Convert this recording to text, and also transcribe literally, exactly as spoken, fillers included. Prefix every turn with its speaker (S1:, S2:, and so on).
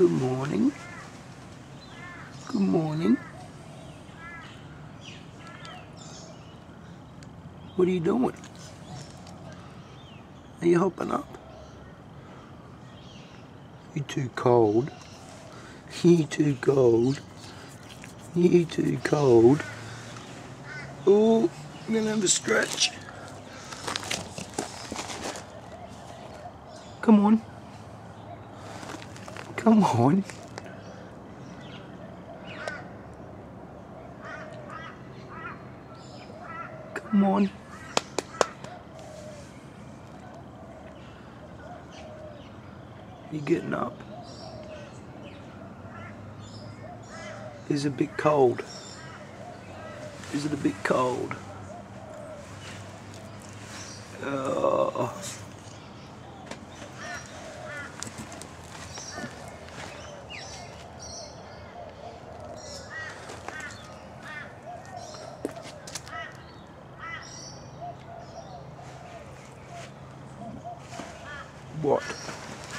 S1: Good morning. Good morning. What are you doing? Are you hopping up? You're too cold. You're too cold. You're too cold. Oh, I'm gonna have a stretch. Come on. Come on. Come on. You getting up? Is it a bit cold? Is it a bit cold? Oh. What?